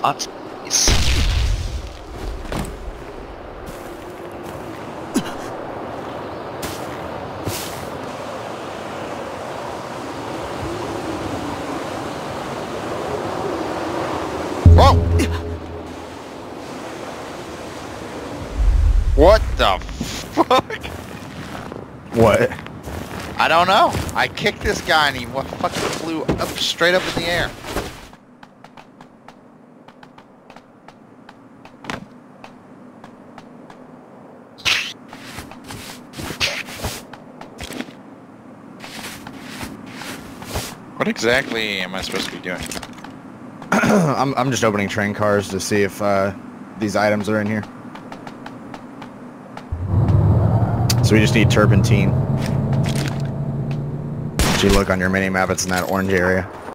Up. Whoa! What the fuck? What? I don't know. I kicked this guy and he fucking flew up straight up in the air. What exactly am I supposed to be doing? I'm just opening train cars to see if these items are in here. So we just need turpentine. If you look on your mini map, it's in that orange area.